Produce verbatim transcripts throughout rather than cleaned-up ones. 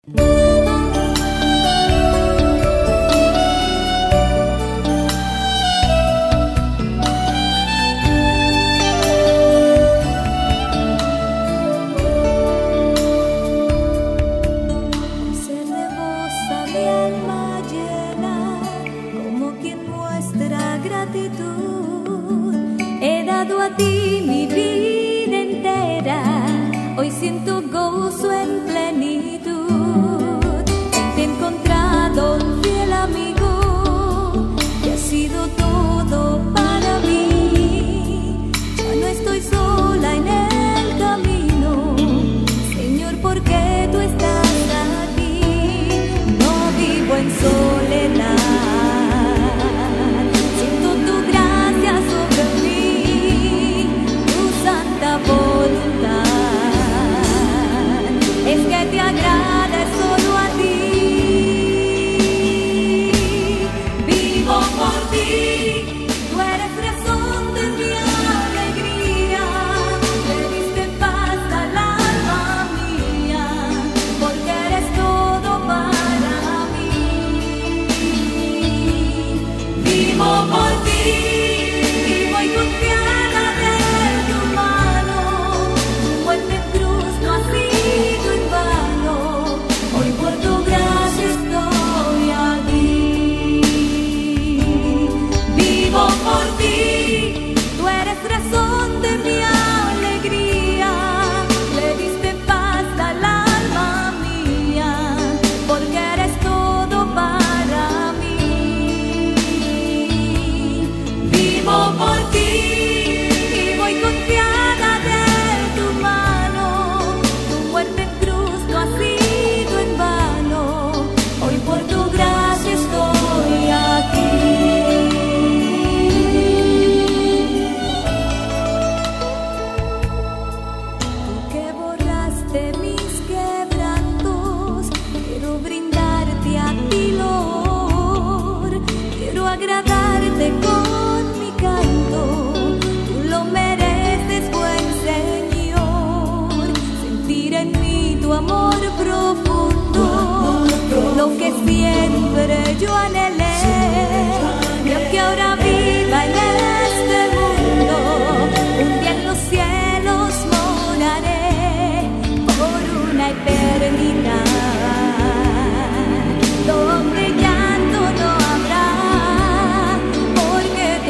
He dado a ti mi vida entera, hoy siento gozo en plenitud. Te he encontrado un fiel amigo que ha sido todo para mí. Ya no estoy sola en el camino, Señor, porque tú estás aquí. No vivo en soledad. Es que te agrada solo a ti. Vivo por ti, tú eres razón de mi alegría. Me diste paz al alma mía, porque eres todo para mí. Vivo por ti y voy confiada de tu mano. Tu muerte en cruz no ha sido por ti, tú eres razón de mi alegría, le diste paz al alma mía, porque eres todo para mí. Vivo por ti y voy confiada de tu mano, tu muerte en cruz no ha sido en vano, hoy por tu gracia estoy aquí. Agradarte con mi canto, tú lo mereces, buen Señor. Sentir en mí tu amor profundo, lo que siempre yo anhelé. Y aunque ahora viva en este mundo, un día en los cielos moraré por una eternidad, donde llanto no habrá, porque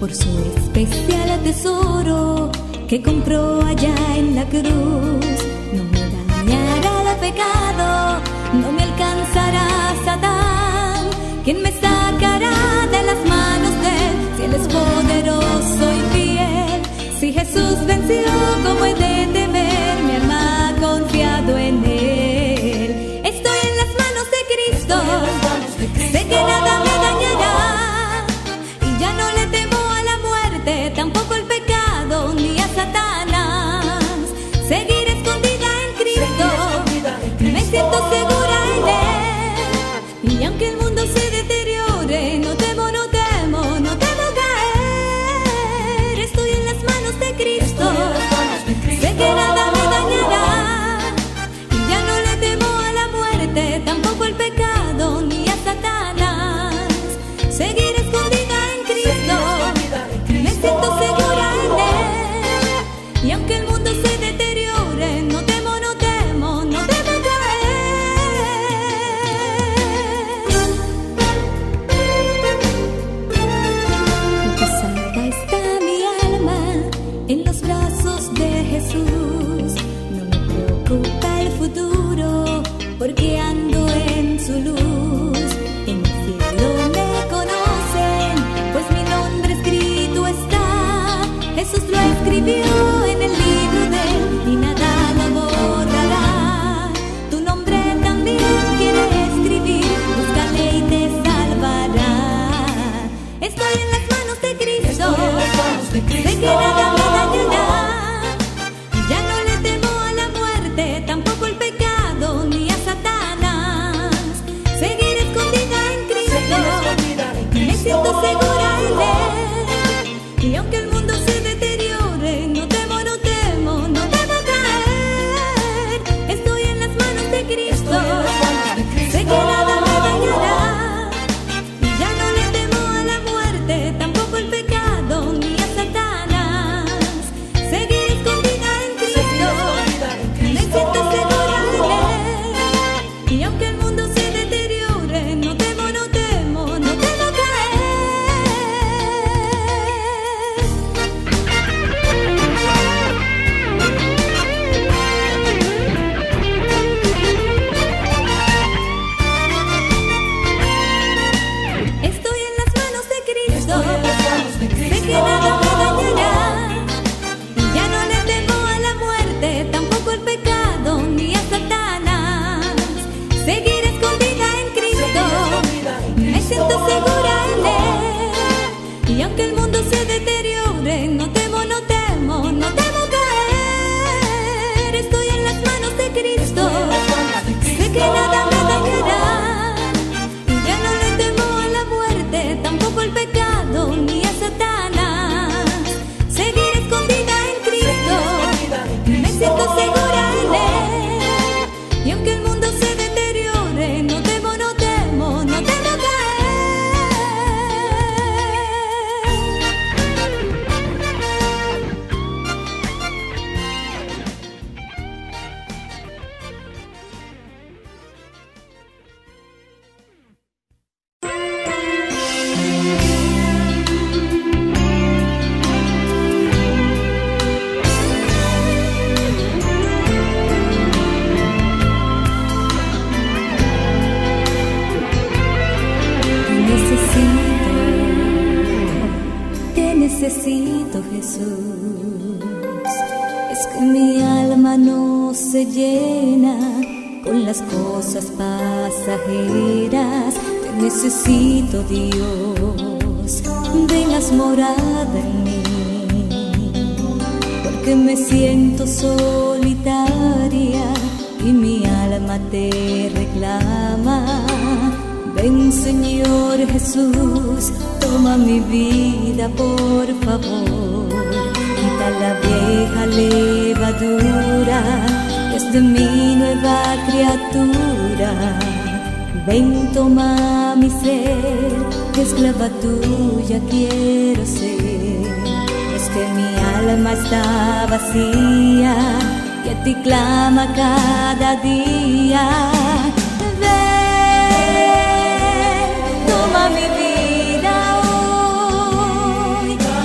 por su especial tesoro que compró allá en la cruz. No me dañará el pecado, no me alcanzará Satán. ¿Quién me sacará de las manos de él? Si él es poderoso y fiel, si Jesús venció, ¿cómo he de temer? Mi alma ha confiado en él. Estoy en las manos de Cristo, sé que nada me dañará, y ya no le temo a la muerte, tampoco el pecado ni a Satanás. Seguiré escondida en Cristo, me siento segura en él, y aunque el mundo se deteriore, no temo, no temo, no temo caer. Estoy en las manos de Cristo, sé que nada me dañará, y ya no le temo a la muerte, tampoco el pecado ni a Satanás. Seguiré escondida en Cristo, me siento segura en él, y aunque el mundo se deteriore, no temo, no temo, no temo caer. Salva está mi alma en los brazos de Jesús. No me preocupa el futuro, porque ando en su luz. En el cielo me conocen, pues mi nombre escrito está. Jesús lo escribió en el libro de él, y nada lo borrará. Tu nombre también quiere escribir, búscale y te salvará. Estoy en las manos de Cristo, sé que nada me dañará, y ya no le temo a la muerte, tampoco el pecado ni a Satanás. Seguiré escondida en Cristo, me siento segura en él, y aunque el mundo se deteriore, no temo, no temo, no temo caer. Estoy en las manos de Cristo, sé que nada me dañará, y ya no le temo a la muerte, tampoco el pecado ni a Satanás. Seguiré escondida en Cristo, me siento segura en él, y aunque el mundo se deteriore, no temo, no temo, no temo caer. Estoy en las manos de Cristo, sé que nada me dañará, y ya no le temo a la muerte, tampoco el pecado ni a Satanás. Seguiré escondida en Cristo, me siento segura en él, y aunque el mundo se deteriore, no temo, no temo, no temo caer. Estoy en las manos de Cristo, sé que nada me dañará, y ya no le temo a la muerte, tampoco el pecado ni a Satanás. Seguiré escondida en Cristo, me siento segura en él, y aunque el mundo se deteriore, no temo, no temo, no temo caer. Te necesito, Jesús. Es que mi alma no se llena con las cosas pasajeras. Te necesito, Dios. Vengas morada en mí, porque me siento solitaria y mi alma te reclama. Ven, Señor Jesús, toma mi vida, por favor. Quita la vieja levadura, es de mi nueva criatura. Ven, toma mi ser, que esclava tuya quiero ser. Es que mi alma está vacía y a ti clama cada día. Ven, toma mi vida hoy,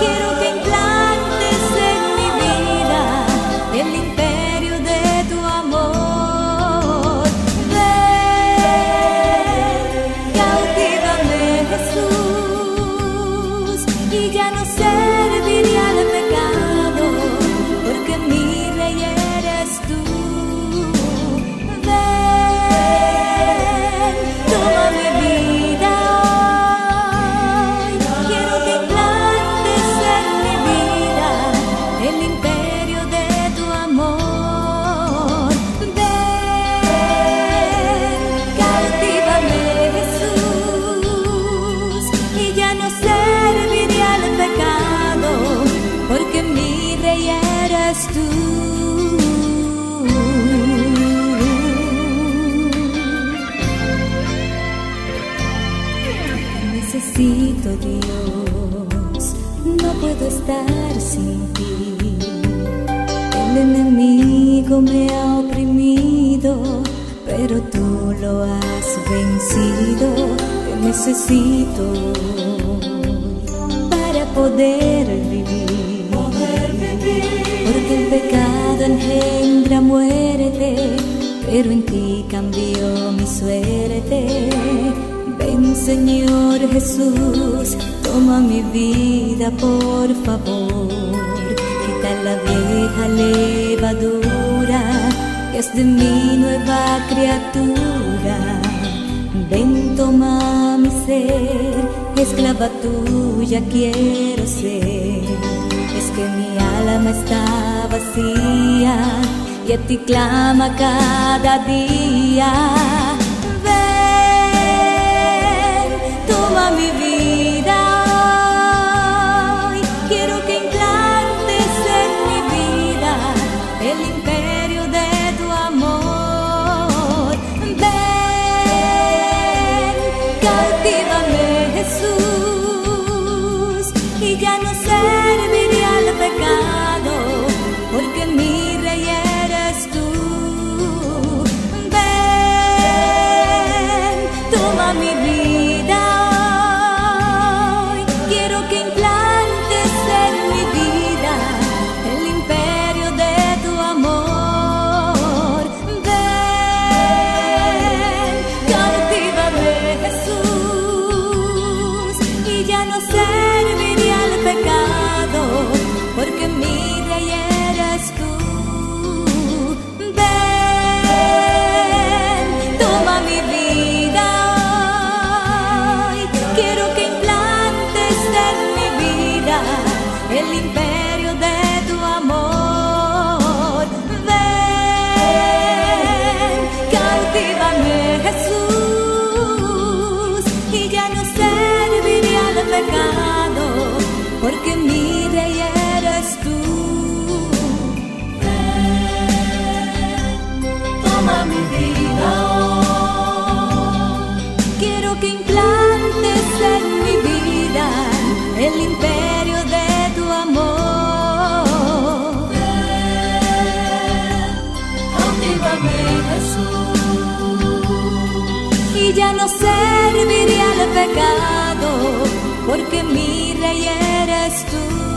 estar sin ti. El enemigo me ha oprimido, pero tú lo has vencido. Te necesito para poder vivir, poder vivir. Porque el pecado engendra muerte, pero en ti cambió mi suerte. Ven, Señor Jesús, toma mi vida por favor. Quita la vieja levadura, que es de mi nueva criatura. Ven, toma mi ser, esclava tuya quiero ser. Es que mi alma está vacía y a ti clama cada día. Ven, toma mi vida hoy. Quiero que implantes en mi vida el imperio de tu amor. Ven, cautívame, Jesús, y ya no serviré al pecado, porque mi rey eres tú. Ven, toma mi vida hoy. Quiero que implantes en mi vida el imperio de tu amor. Ven, cautívame, Jesús, y ya no serviré al pecado, porque mi rey eres tú. Ven, toma mi vida hoy. Quiero que implantes en mi vida el imperio de tu amor. Ven, cautívame, Jesús, y ya no serviré al pecado, porque mi rey eres tú. Ven, toma mi vida hoy. Quiero que implantes en mi vida el imperio de tu amor. Ven, cautívame, Jesús, y ya no serviré al pecado, porque mi rey eres tú.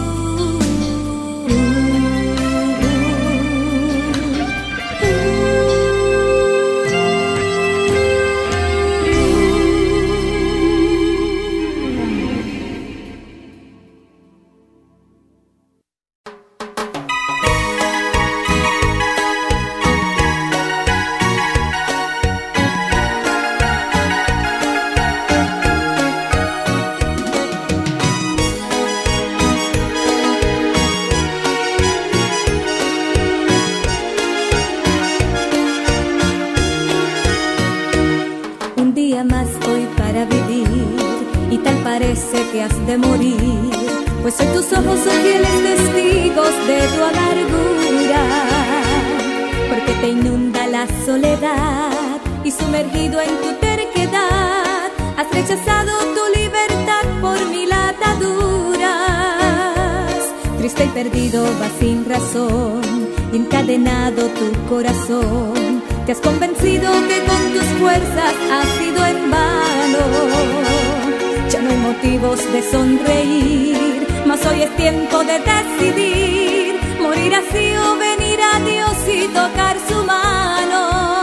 Parece que has de morir, pues hoy tus ojos son fieles testigos de tu amargura, porque te inunda la soledad y sumergido en tu terquedad has rechazado tu libertad por mil ataduras. Triste y perdido vas sin razón, encadenado tu corazón. Te has convencido que con tus fuerzas has sido en vano. Ya no hay motivos de sonreír, mas hoy es tiempo de decidir, morir así o venir a Dios y tocar su mano.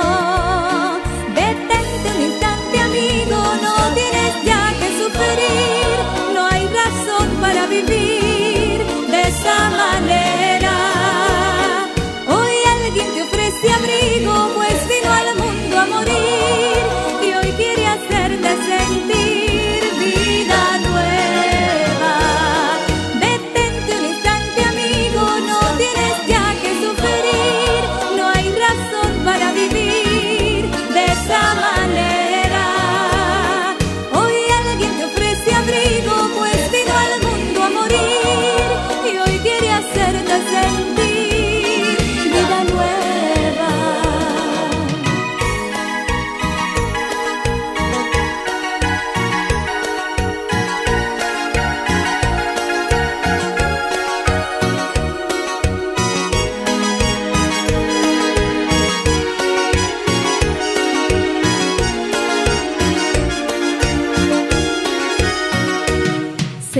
Detente un instante, amigo, no tienes ya que sufrir, no hay razón para vivir de esa manera. Hoy alguien te ofrece abrigo, pues vino al mundo a morir, y hoy quiere hacerte sentir vida nueva. Detente un instante, amigo, no tienes ya que sufrir, no hay razón para vivir de esa manera. Hoy alguien te ofrece abrigo, pues vino al mundo a morir, y hoy quiere hacerte sentir vida nueva.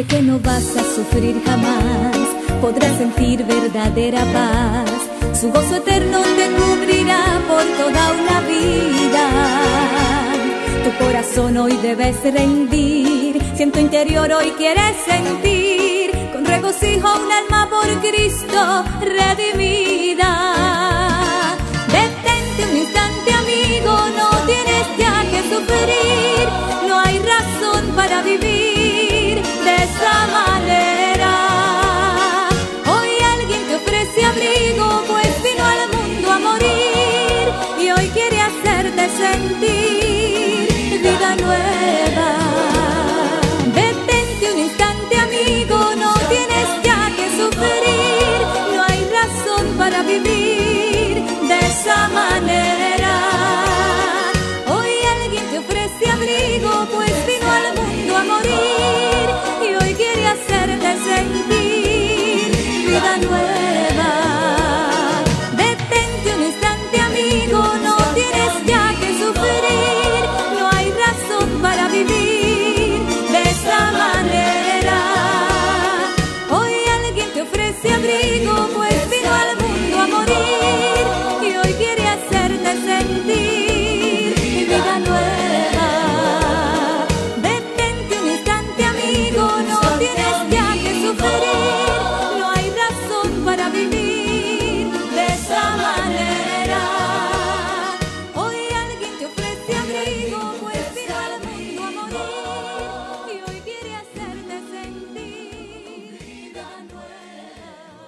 que no vas a sufrir jamás, podrás sentir verdadera paz. Su gozo eterno te cubrirá por toda una vida. Tu corazón hoy debes rendir, si en tu interior hoy quieres sentir con regocijo un alma por Cristo redimida. Detente un instante, amigo, no tienes ya que sufrir, no hay razón para vivir de esa manera. Hoy alguien te ofrece abrigo, pues vino al mundo a morir y hoy quiere hacerte sentir vida nueva. Detente un instante, amigo, no tienes ya que sufrir, no hay razón para vivir de esa manera. Hoy alguien te ofrece abrigo, pues vino al mundo a morir y hoy quiere hacerte sentir vida nueva. Detente un instante, amigo, no tienes ya que sufrir, no hay razón para vivir de esa manera. Hoy alguien te ofrece abrigo, pues vino al mundo a morir y hoy quiere hacerte sentir vida nueva. Detente un instante, amigo, no tienes ya que sufrir, no hay razón para vivir de esa manera. Hoy alguien te ofrece abrigo, pues vino al mundo a morir y hoy quiere hacerte sentir vida nueva.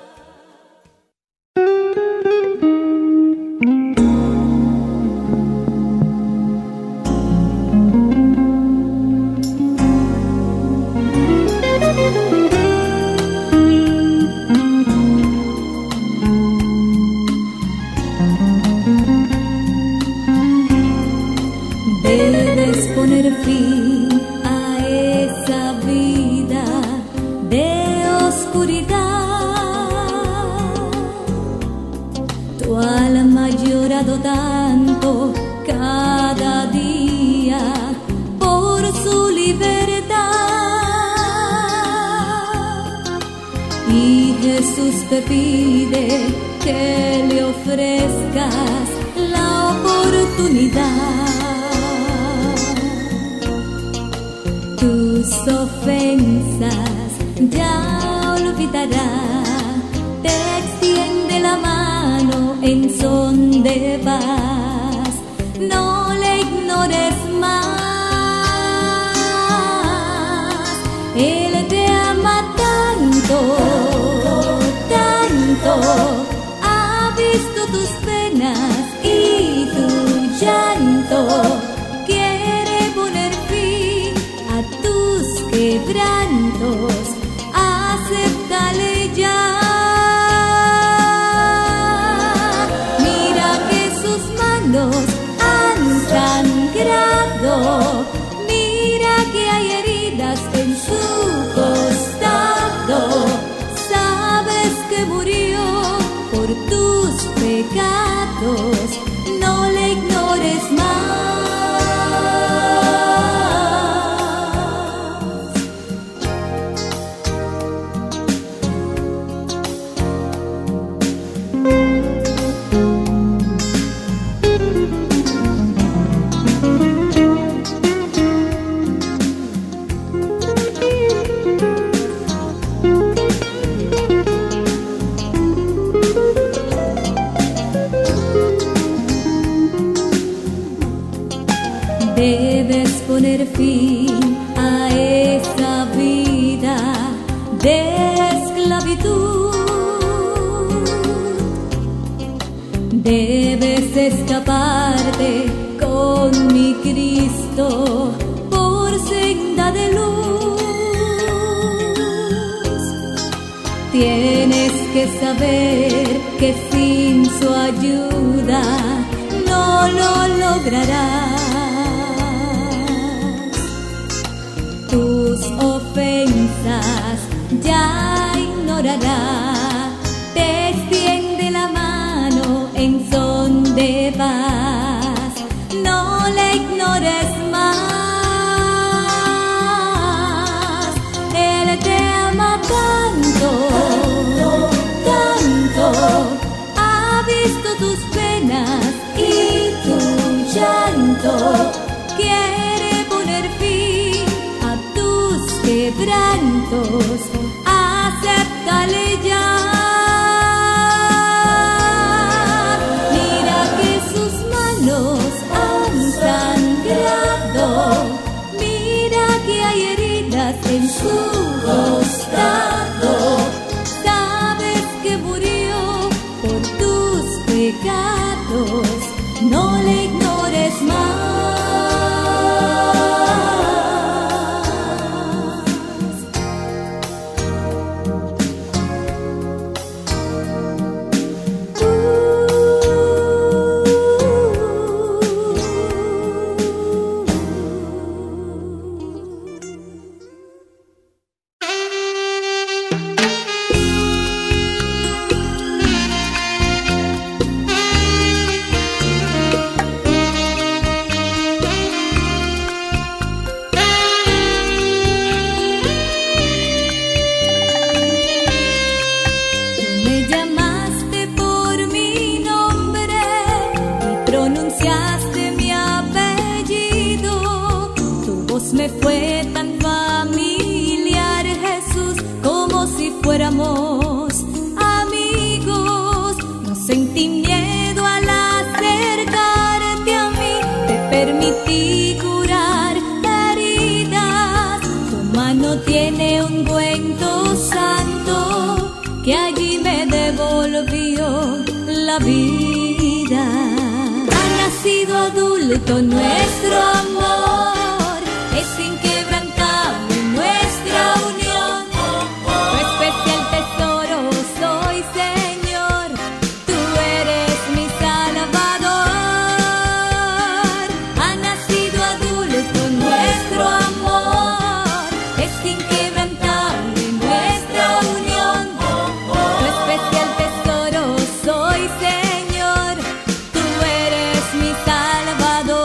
Debes poner fin a esa vida de oscuridad. Tu alma ha llorado tanto cada día por su libertad. Y Jesús te pide que le ofrezcas la oportunidad. Tus ofensas ya olvidará, te extiende la mano en son de paz. No le ignores más, Él te ama tanto, tanto. Ha visto tus penas y tu llanto, quiere poner fin a tus quebrantos, acéptale ya. Mira que sus manos han sangrado, mira que hay heridas en su costado. Sabes que murió por tus pecados, no le ignores más. Debes poner fin a esa vida de esclavitud. Debes escaparte con mi Cristo por senda de luz. Tienes que saber que sin su ayuda no lo lograrás. Tus ofensas ya ignorará, te extiende la mano en son de paz. No le ignores más, Él te quiere poner fin a tus quebrantos. Acéptale ya. Mira que sus manos han sangrado. Mira que hay heridas en su costado. Sabes que murió por tus pecados. No le ignores más. Me fue tan familiar, Jesús, como si fuéramos amigos. No sentí miedo al acercarte a mí, te permití curar heridas. Tu mano tiene un ungüento santo que allí me devolvió la vida. Ha nacido adulto nuestro amor. Es inquebrantable nuestra unión. Tu especial tesoro soy, Señor. Tú eres mi Salvador. Ha nacido adulto nuestro amor. Es inquebrantable nuestra unión. Tu especial tesoro soy, Señor. Tú eres mi Salvador.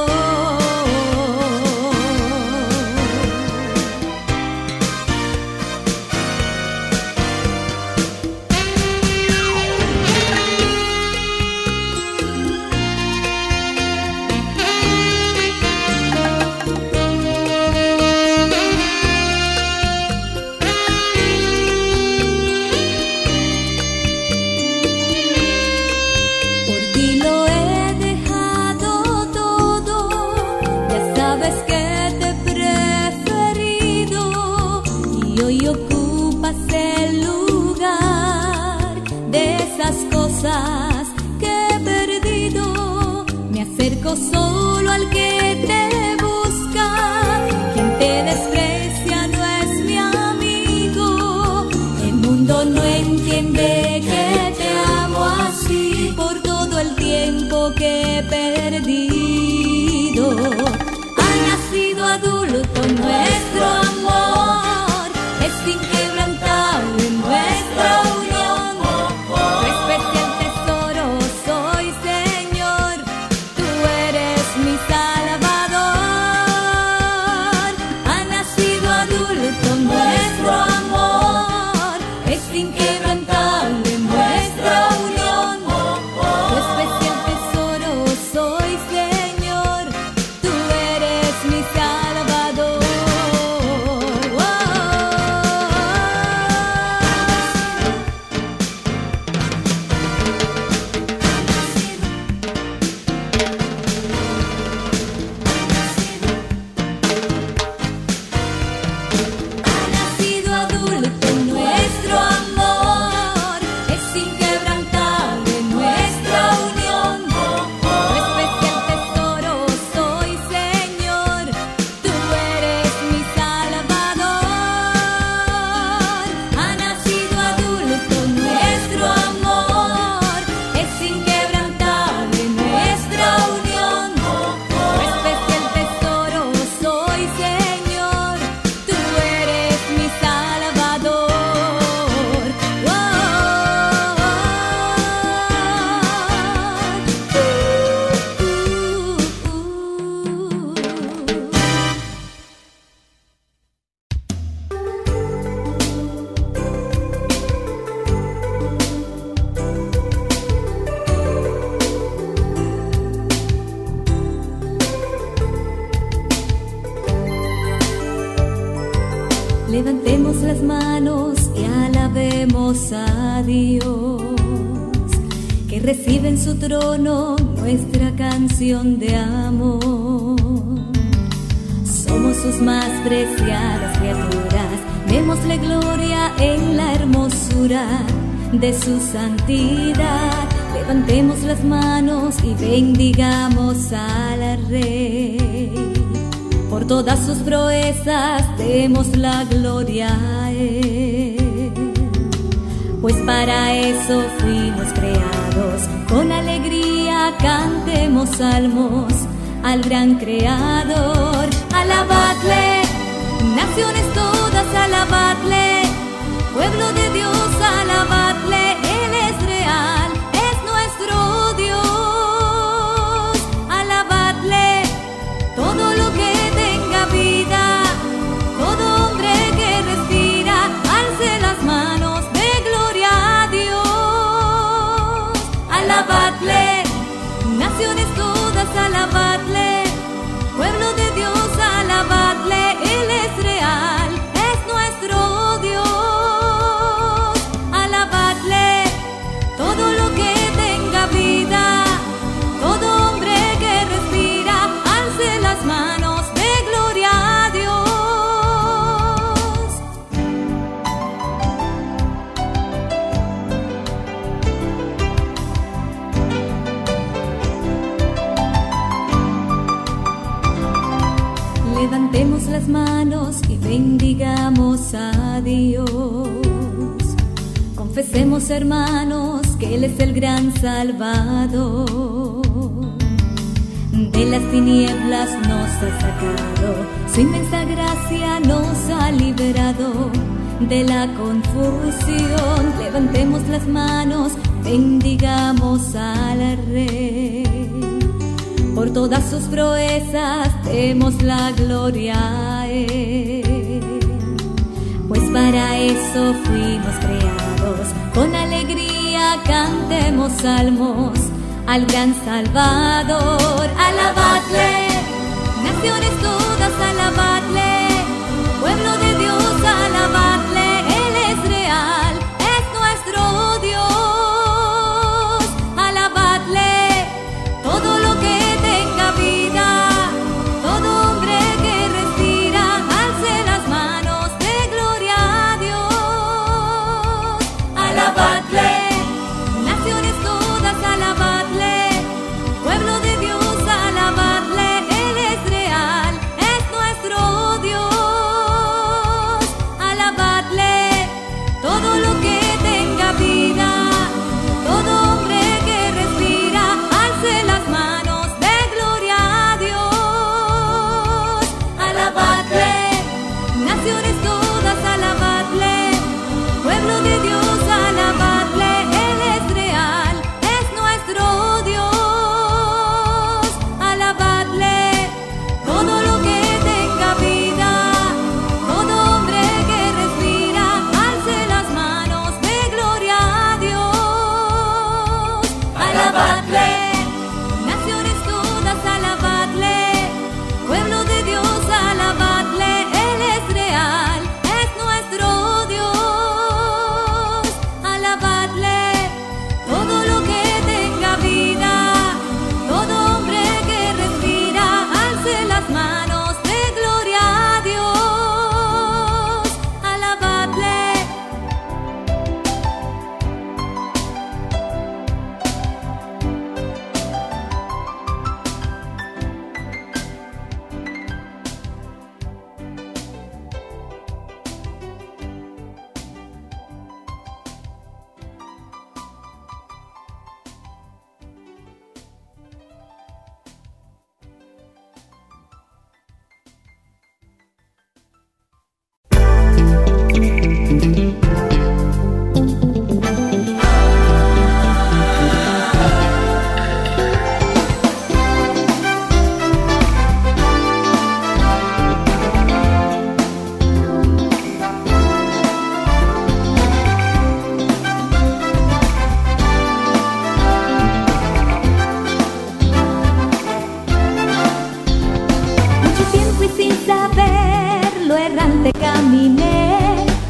Que he perdido, me acerco solo al que te busca. Quien te desprecia no es mi amigo. El mundo no entiende que te amo así por todo el tiempo que he perdido. Ha nacido adulto nuestro amor, es inquebrantable nuestra unión. Inquebrantable nuestra unión, tu especial tesoro soy, Señor. Levantemos las manos y alabemos a Dios, que recibe en su trono nuestra canción de amor. Somos sus más preciadas criaturas, démosle gloria en la hermosura de su santidad. Levantemos las manos y bendigamos al Rey. Por todas sus proezas demos la gloria a Él, pues para eso fuimos creados. Con alegría cantemos salmos al gran Creador. Alabadle, naciones todas, alabadle, pueblo de Dios, alabadle. Él es real, es nuestro Dios. Alabadle, todo lo que tenga vida, todo hombre que respira, alce las manos de gloria a Dios. Alabadle, naciones todas, alabadle, pueblo de Dios, alabadle. Él es real, es nuestro Dios. Alabadle, todo lo que tenga vida, todo hombre que respira, alce las manos de gloria a Dios. Levantemos las manos y bendigamos a Dios. Confesemos, hermanos, que Él es el gran Salvador. De las tinieblas nos ha sacado, su inmensa gracia nos ha liberado de la confusión. Levantemos las manos, bendigamos al Rey. Por todas sus proezas demos la gloria a Él, pues para eso fuimos creados. Con alegría cantemos salmos al gran Salvador. Alabadle, naciones todas, alabadle, pueblo de Dios, alabadle. Él es real, es nuestro Dios. Alabadle, todo lo que tenga vida, todo hombre que respira, alce las manos de gloria a Dios. Alabadle, naciones todas, alabadle, pueblo de Dios, alabadle. Él es real, es nuestro Dios.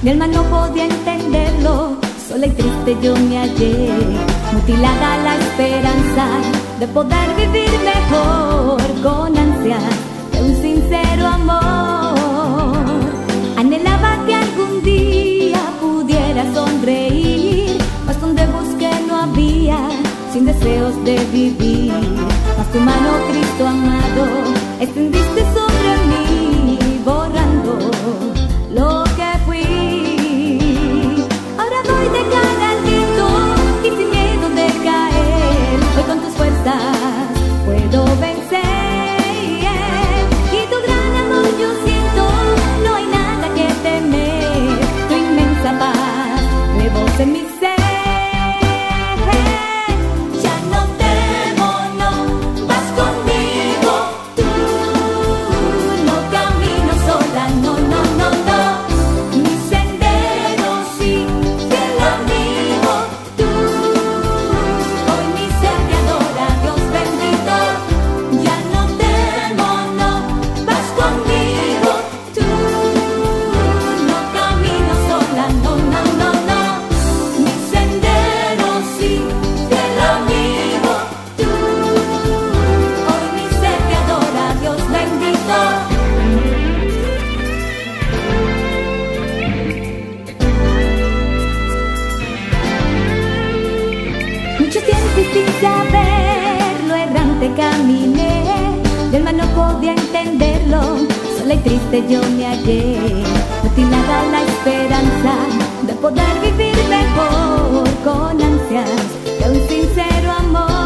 Mi alma no podía entenderlo, sola y triste yo me hallé, mutilada la esperanza de poder vivir mejor, con ansias de un sincero amor. Anhelaba que algún día pudiera sonreír, mas donde busqué no había, sin deseos de vivir. Mas tu mano, Cristo amado, extendiste sobre mí, borrando lo que fui. Ahora voy de cara al viento y sin miedo de caer, hoy con tus fuerzas puedo vencer. Y tu gran amor yo siento, no hay nada que temer, tu inmensa paz rebosa en mi ser. Mucho tiempo y sin saberlo, errante caminé, del mal no podía entenderlo, sola y triste yo me hallé, mutilada la esperanza de poder vivir mejor, con ansias de un sincero amor.